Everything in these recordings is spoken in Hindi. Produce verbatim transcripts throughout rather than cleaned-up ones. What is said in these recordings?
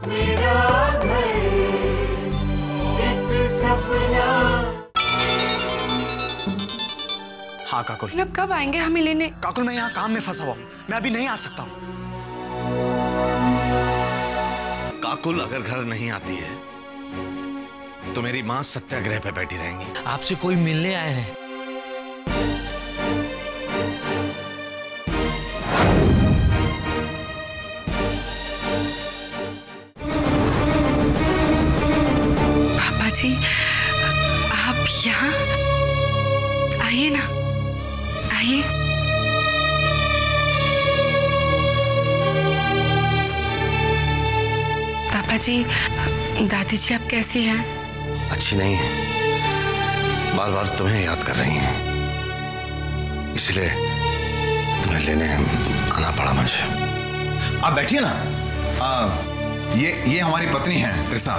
मेरा घर एक सपना। हाँ काकुल। मतलब कब आएंगे हमें लेने? काकुल मैं यहाँ काम में फंसा हुआ हूँ, मैं अभी नहीं आ सकता हूँ। काकुल अगर घर नहीं आती है तो मेरी माँ सत्याग्रह पे बैठी रहेंगी। आपसे कोई मिलने आए हैं। पापा जी आप यहाँ आइए ना, आइए। पापा जी दादी जी आप कैसी हैं? अच्छी नहीं है, बार बार तुम्हें याद कर रही हैं, इसलिए तुम्हें लेने आना पड़ा मुझे। आप बैठिए ना। आ, ये ये हमारी पत्नी है त्रिसा।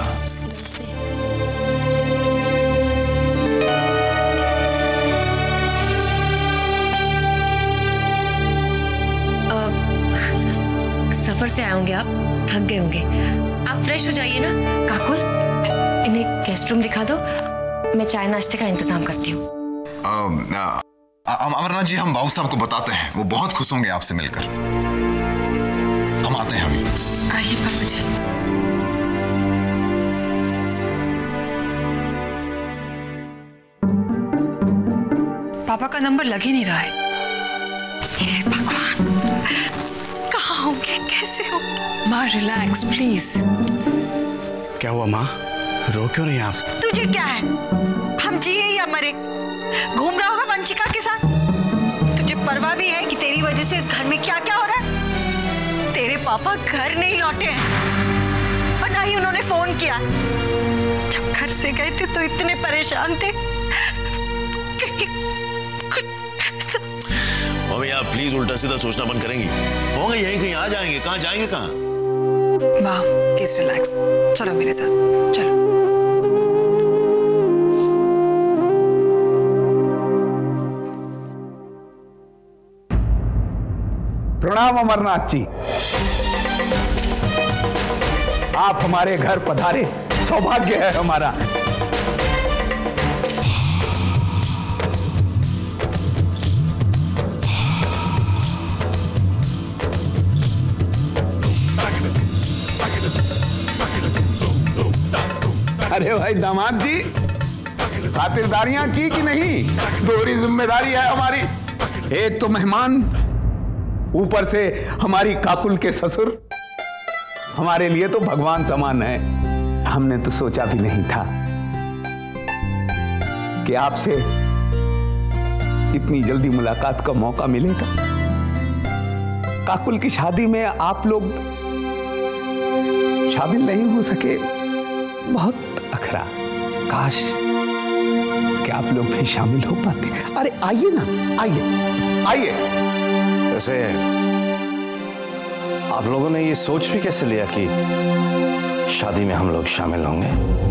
सफर से आए होंगे आप, थक गए होंगे, आप फ्रेश हो जाइए ना। काकुल इन्हें गेस्ट रूम दिखा दो, मैं चाय नाश्ते का इंतजाम करती हूँ। अमरनाथ जी हम बाबू साहब को बताते हैं, वो बहुत खुश होंगे आपसे मिलकर। हम आते हैं अभी। आइए पापा जी। पापा का नंबर लग ही नहीं रहा है। हे भगवान, कहाँ होंगे, कैसे होंगे? माँ रिलैक्स प्लीज। क्या हुआ माँ, रो क्यों रही हैं आप? तुझे क्या है, हम जिए या मरे? घूम रहा होगा वंशिका के साथ। तुझे परवाह भी है कि तेरी वजह से इस घर में क्या क्या हो रहा है? तेरे पापा घर नहीं लौटे हैं और ना ही उन्होंने फोन किया। जब घर से गए थे तो इतने परेशान थे। मम्मी आप प्लीज उल्टा सीधा सोचना बंद करेंगी? होंगे यहीं कहीं, आ जाएंगे, कहाँ जाएंगे कहाँ? वाह प्लीज रिलैक्स, चलो मेरे साथ चलो। प्रणाम अमरनाथ जी, आप हमारे घर पधारे, सौभाग्य है हमारा। अरे भाई दामाद जी, खातिरदारियां की कि नहीं? दोहरी जिम्मेदारी है हमारी। एक तो मेहमान, ऊपर से हमारी काकुल के ससुर, हमारे लिए तो भगवान समान है। हमने तो सोचा भी नहीं था कि आपसे इतनी जल्दी मुलाकात का मौका मिलेगा। काकुल की शादी में आप लोग शामिल नहीं हो सके, बहुत अखरा। काश कि आप लोग भी शामिल हो पाते। अरे आइए ना, आइए आइए। वैसे आप लोगों ने ये सोच भी कैसे लिया कि शादी में हम लोग शामिल होंगे?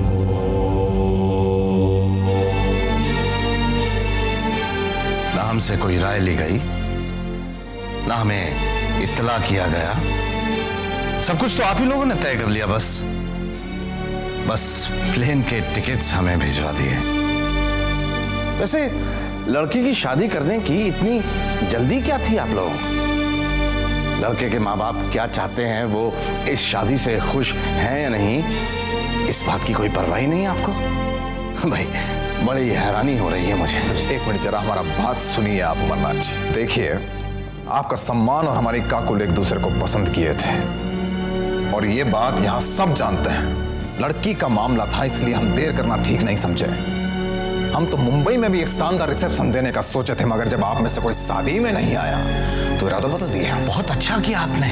ना हमसे कोई राय ली गई, ना हमें इत्तला किया गया, सब कुछ तो आप ही लोगों ने तय कर लिया। बस बस प्लेन के टिकट्स हमें भिजवा दिए। वैसे लड़की की शादी करने की इतनी जल्दी क्या थी आप लोगों को? लड़के के माँ बाप क्या चाहते हैं, वो इस शादी से खुश हैं या नहीं, इस बात की कोई परवाह नहीं है आपको? भाई बड़ी हैरानी हो रही है मुझे। एक मिनट जरा हमारा बात सुनिए आप अमरनाथ जी। देखिए, आपका सम्मान और हमारी काकुल एक दूसरे को पसंद किए थे और ये बात यहाँ सब जानते हैं। लड़की का मामला था, इसलिए हम देर करना ठीक नहीं समझे। हम तो मुंबई में भी एक शानदार रिसेप्शन देने का सोचे थे, मगर जब आप में से कोई शादी में नहीं आया तो इरादा बदल दिया। बहुत अच्छा किया आपने,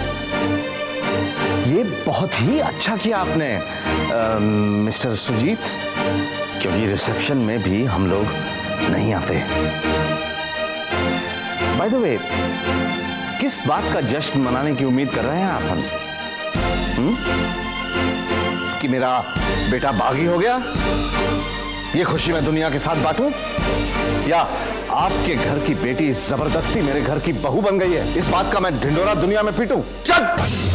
ये बहुत ही अच्छा किया आपने आ, मिस्टर सुजीत, क्योंकि रिसेप्शन में भी हम लोग नहीं आते। बाय द वे, किस बात का जश्न मनाने की उम्मीद कर रहे हैं आप हमसे? हुँ? कि मेरा बेटा बागी हो गया, ये खुशी मैं दुनिया के साथ बांटूं? या आपके घर की बेटी जबरदस्ती मेरे घर की बहू बन गई है, इस बात का मैं ढिंडोरा दुनिया में पीटूं? चल!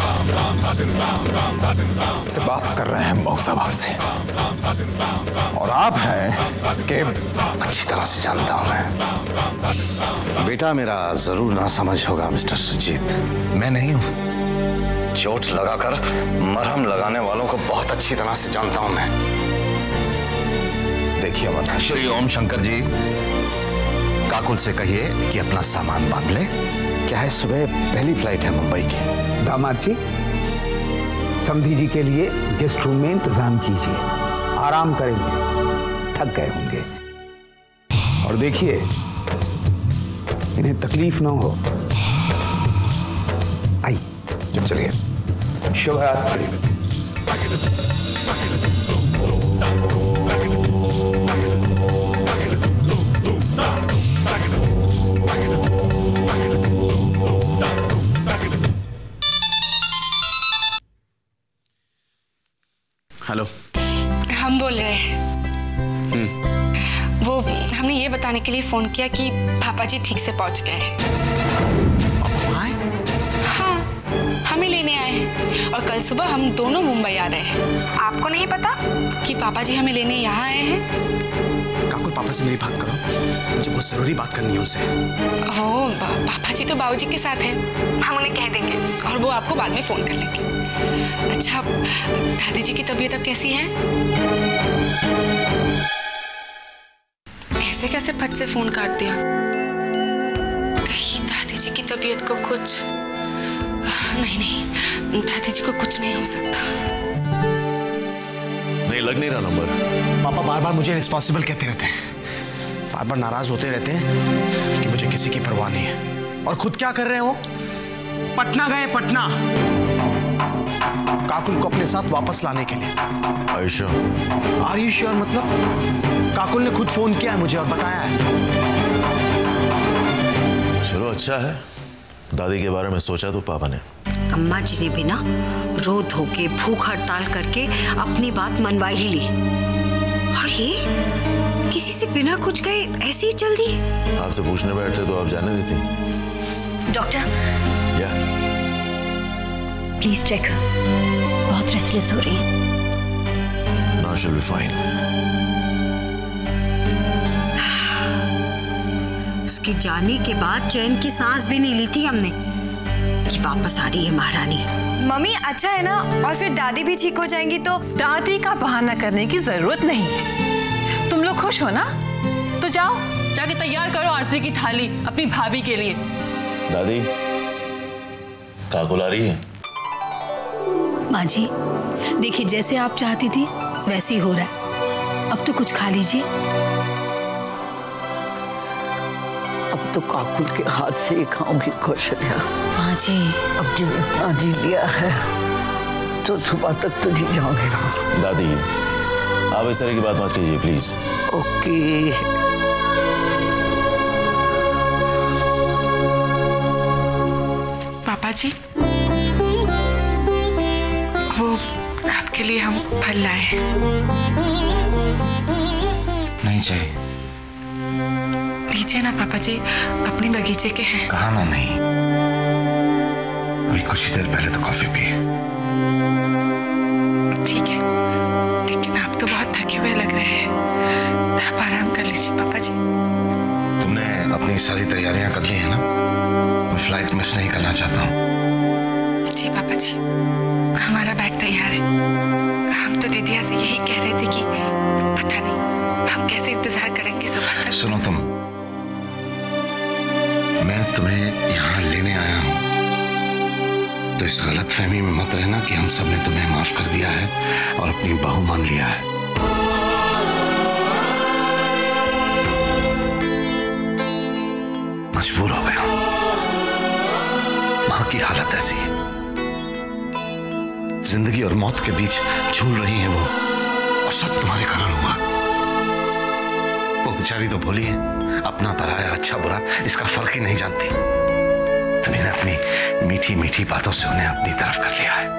से बात कर रहे हैं मौसा साहब से, और आप हैं कि अच्छी तरह से जानता हूं मैं। बेटा मेरा जरूर ना समझ होगा मिस्टर सुजीत, मैं नहीं हूं। चोट लगाकर मरहम लगाने वालों को बहुत अच्छी तरह से जानता हूं मैं। देखिए अमरनाथ, श्री ओम शंकर जी, काकुल से कहिए कि अपना सामान बांध ले। क्या है, सुबह पहली फ्लाइट है मुंबई की। दामाद जी, समधी जी के लिए गेस्ट रूम में इंतजाम कीजिए, आराम करेंगे, थक गए होंगे। और देखिए इन्हें तकलीफ ना हो। आई, जब चलिए। शुभ रात्रि। हेलो, हम बोल रहे हैं। वो हमने ये बताने के लिए फोन किया कि पापा जी ठीक से पहुंच गए हैं। हाँ, हमें लेने आए हैं और कल सुबह हम दोनों मुंबई आ रहे हैं। आपको नहीं पता कि पापा जी हमें लेने यहाँ आए हैं? काकुल, पापा से मेरी बात करो, मुझे बहुत जरूरी बात करनी है उनसे। ओ, पापा जी तो बाबूजी के साथ हैं, हम उन्हें कह देंगे और वो आपको बाद में फोन कर लेंगे। अच्छा, दादी जी की तबीयत अब कैसी है? ऐसे कैसे फट से फोन काट दिया? कहीं दादी जी की तबीयत को कुछ? नहीं नहीं, दादी जी को कुछ नहीं हो सकता। नहीं, लग नहीं रहा नंबर। पापा बार बार मुझे रिस्पॉन्सिबल कहते रहते हैं, बार बार नाराज होते रहते हैं कि मुझे किसी की परवाह नहीं है। और खुद क्या कर रहे हैं वो? पटना गए, पटना, काकुल को अपने साथ वापस लाने के लिए। Are you sure? Are you sure मतलब काकुल ने खुद फोन किया है मुझे और बताया है। चलो अच्छा है, दादी के बारे में सोचा तो पापा ने। अम्मा जी ने भी ना रो धो के भूख हड़ताल करके अपनी बात मनवा ही ली, और ये किसी से बिना कुछ कहे ऐसे ही चल दी। आपसे पूछने बैठते तो आप जाने देती। डॉक्टर, या प्लीज चेक, बहुत रेस्टलेस हो रही है। Now she'll be fine. उसके जाने के बाद चैन की सांस भी नहीं ली थी हमने कि वापस आ रही है महारानी। मम्मी अच्छा है ना, और फिर दादी भी ठीक हो जाएंगी तो। दादी का बहाना करने की जरूरत नहीं है। तुम लोग खुश हो ना, तो जाओ जाके तैयार करो आरती की थाली अपनी भाभी के लिए। दादी, काकुल आ रही है? माँ जी देखिए, जैसे आप चाहती थी वैसे ही हो रहा है। अब तो कुछ खा लीजिए। अब तो काकुल के हाथ से ही खाऊंगी कौशल्या। माँ जी, अब जब इतना जी लिया है तो सुबह तक तो जी जाओगे ना। दादी, आप इस तरह की बात मत कीजिए प्लीज। ओके। पापा जी, वो आपके लिए हम फल लाए। नहीं चाहिए। लीजिए ना पापा जी, अपने बगीचे के हैं। कहा ना नहीं, अभी कुछ ही देर पहले तो कॉफी पी। ठीक है, लेकिन आप तो बहुत थके हुए लग रहे हैं, आप आराम कर लीजिए पापा जी। तुमने अपनी सारी तैयारियां कर ली है ना? मैं फ्लाइट मिस नहीं करना चाहता हूँ। जी पापा जी, हमारा बैग तैयार है। हम तो दीदिया से यही कह रहे थे कि पता नहीं हम कैसे इंतजार करेंगे सुबह तक। सुनो, तुम, मैं तुम्हें यहाँ लेने आया हूँ तो इस गलतफहमी में मत रहना कि हम सब ने तुम्हें माफ कर दिया है और अपनी बहू मान लिया है। मजबूर हो गया, मां की हालत ऐसी है, जिंदगी और मौत के बीच झूल रही हैं वो, और सब तुम्हारे कारण हुआ। वो बेचारी तो भोली है, अपना पराया अच्छा बुरा इसका फर्क ही नहीं जानती। तुमने अपनी मीठी मीठी बातों से उन्हें अपनी तरफ कर लिया है।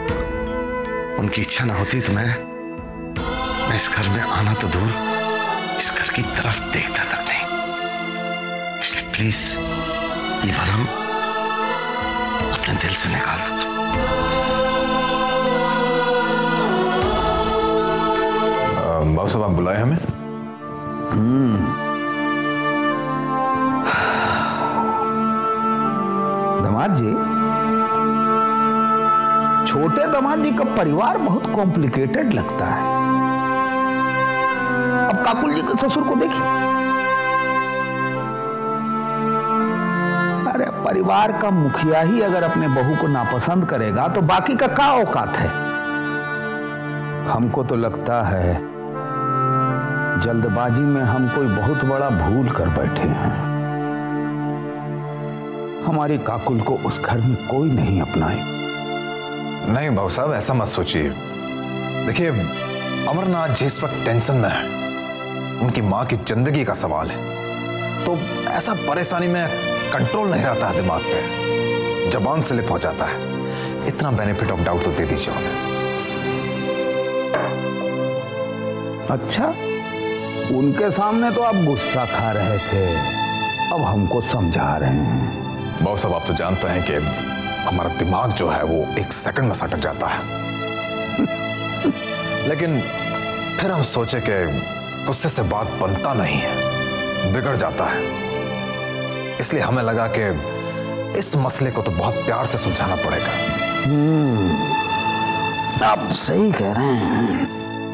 उनकी इच्छा ना होती तो मैं मैं इस घर में आना तो दूर इस घर की तरफ देखता तक नहीं। इसलिए प्लीज ये वरम अपने दिल से निकाल दो। बाबू साहब, आप बुलाए हमें? दामाद जी, छोटे दामाद जी का परिवार बहुत कॉम्प्लिकेटेड लगता है। अब काकुल जी के ससुर को देखिए। अरे परिवार का मुखिया ही अगर अपने बहू को नापसंद करेगा तो बाकी का क्या औकात है? हमको तो लगता है जल्दबाजी में हम कोई बहुत बड़ा भूल कर बैठे हैं। हमारी काकुल को उस घर में कोई नहीं अपनाए। नहीं बाबू साहब, ऐसा मत सोचिए। देखिए, अमरनाथ जी इस वक्त टेंशन में है। उनकी माँ की जिंदगी का सवाल है, तो ऐसा परेशानी में कंट्रोल नहीं रहता है दिमाग पे, जबान स्लिप हो जाता है। इतना बेनिफिट ऑफ डाउट तो दे दीजिए उन्हें। अच्छा, उनके सामने तो आप गुस्सा खा रहे थे, अब हमको समझा रहे हैं। बाबू साहब, आप तो जानते हैं कि हमारा दिमाग जो है वो एक सेकंड में सटक जाता है। लेकिन फिर हम सोचे कि गुस्से से बात बनता नहीं है, बिगड़ जाता है। इसलिए हमें लगा कि इस मसले को तो बहुत प्यार से सुलझाना पड़ेगा। हम्म, आप सही कह रहे हैं।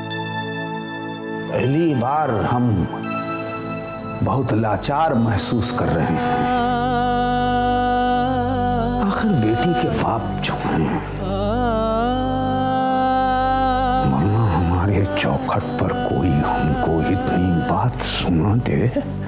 पहली बार हम बहुत लाचार महसूस कर रहे हैं। आखिर बेटी के बाप जो हैं, वरना हमारे चौखट पर कोई हमको इतनी बात सुना दे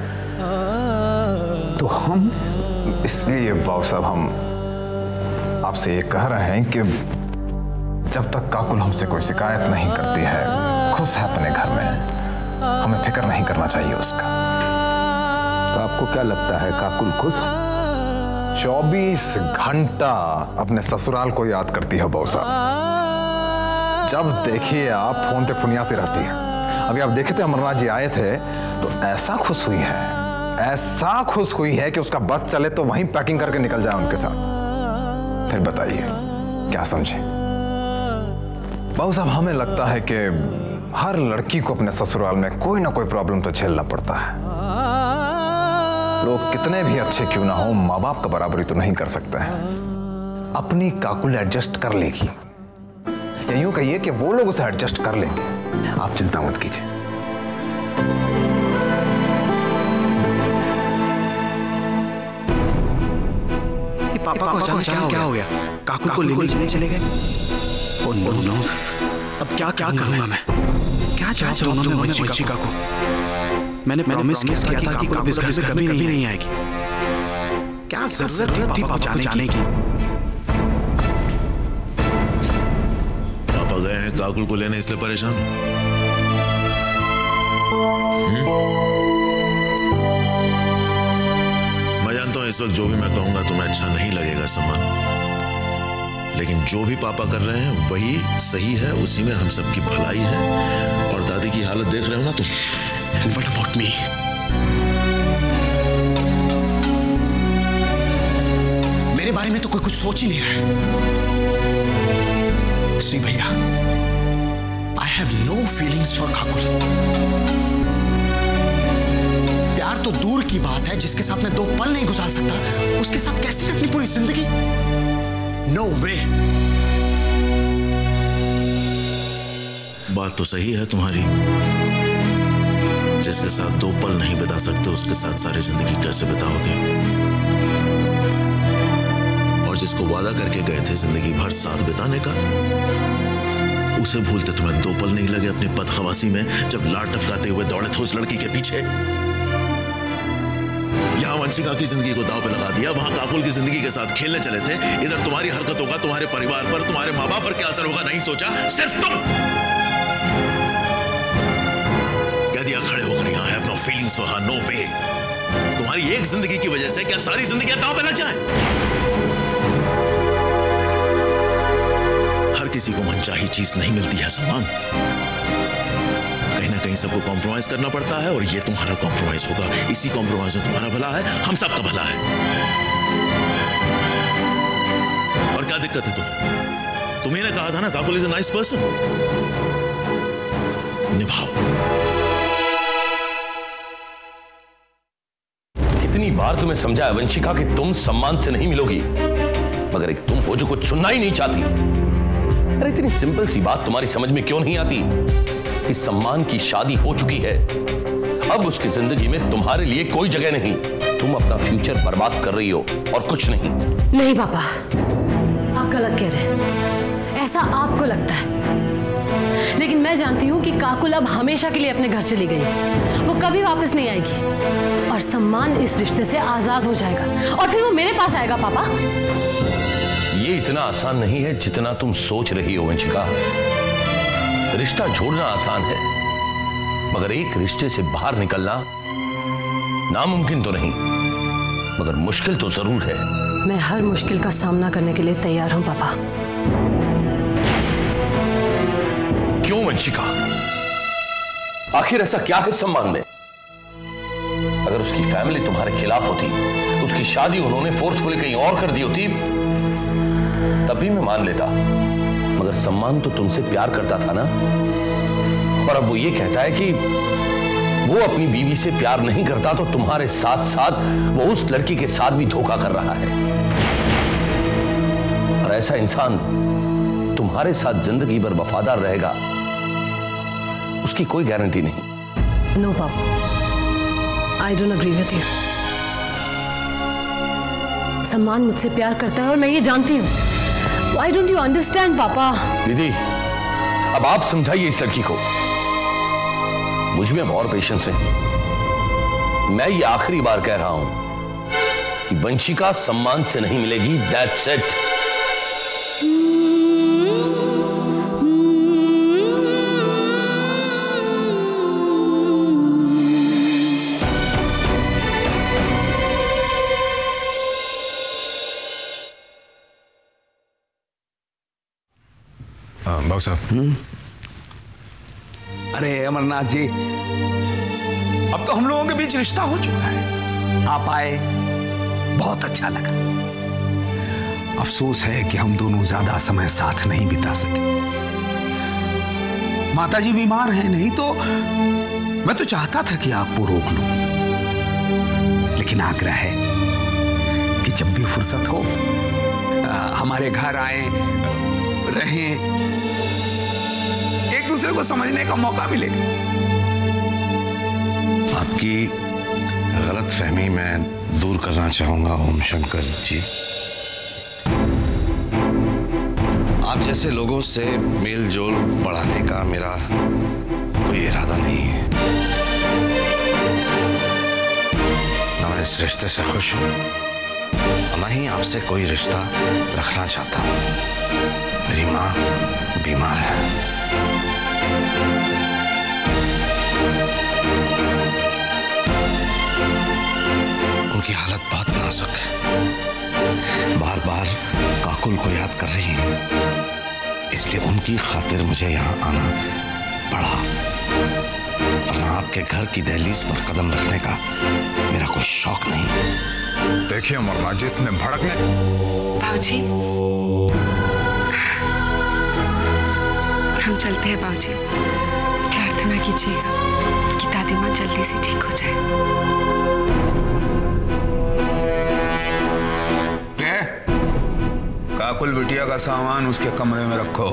तो हम। इसलिए बाबू साहब, हम आपसे ये कह रहे हैं कि जब तक काकुल हमसे कोई शिकायत नहीं करती है, खुश है अपने घर में, हमें फिक्र नहीं करना चाहिए उसका। तो आपको क्या लगता है काकुल खुश है? चौबीस घंटा अपने ससुराल को याद करती है बाबू साहब। जब देखिए आप फोन पे फुनियाती रहती है। अभी आप देखे थे अमरनाथ जी आए थे तो ऐसा खुश हुई है, ऐसा खुश हुई है कि उसका बस चले तो वहीं पैकिंग करके निकल जाए उनके साथ। फिर बताइए क्या समझे बाबू साहब? हमें लगता है कि हर लड़की को अपने ससुराल में कोई ना कोई प्रॉब्लम तो झेलना पड़ता है। लोग कितने भी अच्छे क्यों ना हो, माँ बाप का बराबरी तो नहीं कर सकते हैं। अपनी काकुल एडजस्ट कर लेगी, या यूं कहिए कि वो लोग उसे एडजस्ट कर लेंगे। आप चिंता मत कीजिए। पापा को अचानक क्या, क्या हो गया? काकुल को लेने चले चले गए। ओह नो नो, अब क्या क्या करूंगा मैं? क्या जवाब दूंगा मैं वंशिका को? मैंने प्रॉमिस किया था कि काकुल इस घर में कभी नहीं आएगी। क्या जरूरत थी पापा जाने की? पापा गए हैं काकुल को लेने, इसलिए परेशान हो? मैं जानता हूं इस वक्त जो भी मैं कहूंगा तुम्हें अच्छा नहीं लगेगा समान, लेकिन जो भी पापा कर रहे हैं वही सही है, उसी में हम सबकी भलाई है। और दादी की हालत देख रहे हो ना तुम। What about me? मेरे बारे में तो कोई कुछ सोच ही नहीं रहा है। सी भैया, I have no feelings for Kakul. प्यार तो दूर की बात है, जिसके साथ मैं दो पल नहीं गुजार सकता, उसके साथ कैसे अपनी पूरी जिंदगी? No way। बात तो सही है तुम्हारी, जिसके साथ दो पल नहीं बिता सकते उसके साथ सारी जिंदगी कैसे बिताओगे? और जिसको वादा करके गए थे जिंदगी भर साथ बिताने का, उसे भूलते तुम्हें दो पल नहीं लगे अपनी बदहवासी में, जब लाड़ टपकाते हुए दौड़े थे उस लड़की के पीछे। यहां वंशिका की जिंदगी को दांव पे लगा दिया, वहां काकुल की जिंदगी के साथ खेलने चले थे। इधर तुम्हारी हरकतों का तुम्हारे परिवार पर, तुम्हारे माँ बाप पर क्या असर होगा नहीं सोचा, सिर्फ तुम कह दिया खड़े होकर यहां have no feelings for her, no way. तुम्हारी एक जिंदगी की वजह से क्या सारी जिंदगी दांव पे लग जाए? हर किसी को मनचाही चीज नहीं मिलती है सम्मान। कहीं ना कहीं सबको कॉम्प्रोमाइज करना पड़ता है, और ये तुम्हारा कॉम्प्रोमाइज होगा। इसी कॉम्प्रोमाइज में तुम्हारा भला है, हम सबका भला है। और क्या दिक्कत है तुम्हें? तुम्हें ने कहा था ना Kakul is a nice person. निभाओ। कितनी बार तुम्हें समझाया वंशिका कि तुम सम्मान से नहीं मिलोगी, मगर एक तुम हो जो कुछ सुनना ही नहीं चाहती। अरे इतनी सिंपल सी बात तुम्हारी समझ में क्यों नहीं आती कि सम्मान की शादी हो चुकी है, अब उसकी जिंदगी में तुम्हारे लिए कोई जगह नहीं। तुम अपना फ्यूचर बर्बाद कर रही हो और कुछ नहीं। नहीं पापा, आप गलत कह रहे हैं। ऐसा आपको लगता है, लेकिन मैं जानती हूं कि काकुल अब हमेशा के लिए अपने घर चली गई है। वो कभी वापस नहीं आएगी और सम्मान इस रिश्ते से आजाद हो जाएगा और फिर वो मेरे पास आएगा। पापा, ये इतना आसान नहीं है जितना तुम सोच रही हो वंशिका। रिश्ता जोड़ना आसान है, मगर एक रिश्ते से बाहर निकलना नामुमकिन तो नहीं, मगर मुश्किल तो जरूर है। मैं हर मुश्किल का सामना करने के लिए तैयार हूं पापा। क्यों वंशिका? आखिर ऐसा क्या है सम्मान में? अगर उसकी फैमिली तुम्हारे खिलाफ होती, उसकी शादी उन्होंने फोर्सफुली कहीं और कर दी होती, तभी मैं मान लेता, मगर सम्मान तो तुमसे प्यार करता था ना। और अब वो ये कहता है कि वो अपनी बीवी से प्यार नहीं करता, तो तुम्हारे साथ साथ वो उस लड़की के साथ भी धोखा कर रहा है। और ऐसा इंसान तुम्हारे साथ जिंदगी भर वफादार रहेगा, उसकी कोई गारंटी नहीं। No papa, I don't agree with you. सम्मान मुझसे प्यार करता है और मैं ये जानती हूँ। Why don't you understand, पापा? दीदी, अब आप समझाइए इस लड़की को। मुझ में अब और पेशेंस नहीं। मैं ये आखिरी बार कह रहा हूं कि वंशिका सम्मान से नहीं मिलेगी। That's it. बाबू साहब। अरे अमरनाथ जी, अब तो हम लोगों के बीच रिश्ता हो चुका है। आप आए, बहुत अच्छा लगा। अफसोस है कि हम दोनों ज्यादा समय साथ नहीं बिता सके। माता जी बीमार हैं, नहीं तो मैं तो चाहता था कि आपको रोक लूं, लेकिन आग्रह है कि जब भी फुर्सत हो हमारे घर आए, रहें, एक दूसरे को समझने का मौका मिलेगा। आपकी गलतफहमी मैं दूर करना चाहूंगा ओम शंकर जी। आप जैसे लोगों से मेल जोल बढ़ाने का मेरा कोई इरादा नहीं है। ना मैं इस रिश्ते से खुश हूं, ना ही आपसे कोई रिश्ता रखना चाहता हूं। मेरी माँ बीमार है। उनकी हालत बहुत नाजुक है, बार बार काकुल को याद कर रही हैं, इसलिए उनकी खातिर मुझे यहाँ आना पड़ा, वरना आपके घर की दहलीज पर कदम रखने का मेरा कोई शौक नहीं। देखिए अमरनाथ जी, इसमें भड़कने। बाबूजी, हम चलते हैं बाबूजी। प्रार्थना कीजिएगा कि दादी माँ जल्दी से ठीक हो जाए। काकुल बिटिया का सामान उसके कमरे में रखो।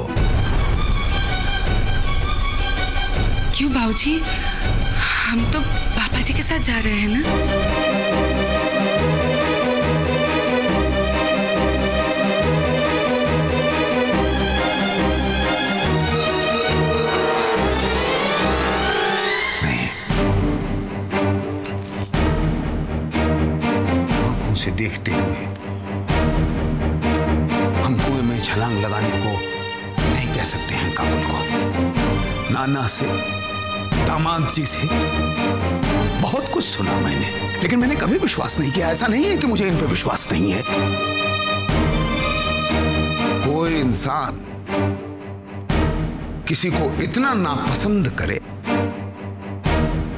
क्यों बाबूजी? हम तो पापा जी के साथ जा रहे हैं ना। से देखते हुए हम कुएं में छलांग लगाने को नहीं कह सकते हैं काकुल को। नाना से, दामाद जी से बहुत कुछ सुना मैंने, लेकिन मैंने कभी विश्वास नहीं किया। ऐसा नहीं है कि मुझे इन पर विश्वास नहीं है। कोई इंसान किसी को इतना नापसंद करे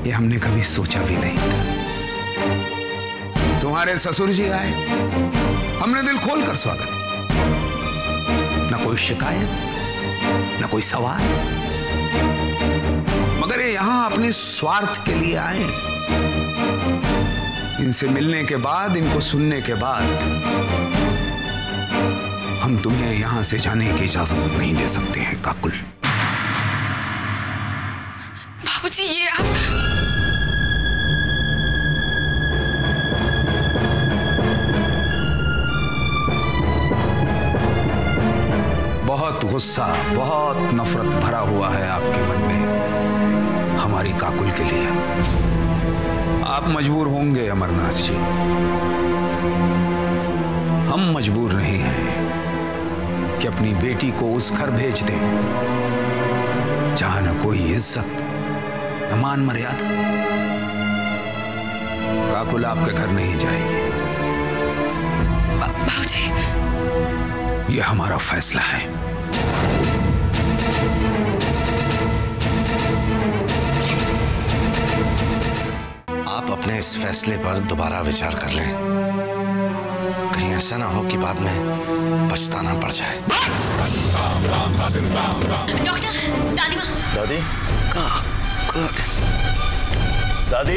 ये हमने कभी सोचा भी नहीं था। तुम्हारे ससुर जी आए, हमने दिल खोल कर स्वागत, न कोई शिकायत न कोई सवाल, मगर ये यहां अपने स्वार्थ के लिए आए। इनसे मिलने के बाद, इनको सुनने के बाद हम तुम्हें यहां से जाने की इजाजत नहीं दे सकते हैं काकुल। बाबूजी ये आप बहुत गुस्सा, बहुत नफरत भरा हुआ है आपके मन में हमारी काकुल के लिए। आप मजबूर होंगे अमरनाथ जी, हम मजबूर नहीं हैं कि अपनी बेटी को उस घर भेज दें जहां न कोई इज्जत न मान मर्यादा। काकुल आपके घर नहीं जाएगी। बाबूजी, यह हमारा फैसला है। आप अपने इस फैसले पर दोबारा विचार कर लें। कहीं ऐसा ना हो कि बाद में पछताना पड़ जाए। डॉक्टर, दादी माँ। दादी दादी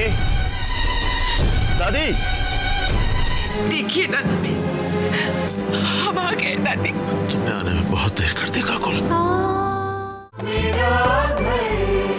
दादी देखिए ना दादी, हम आ गए दादी। तुमने आने में बहुत देर कर दी काकुल। मेरा घर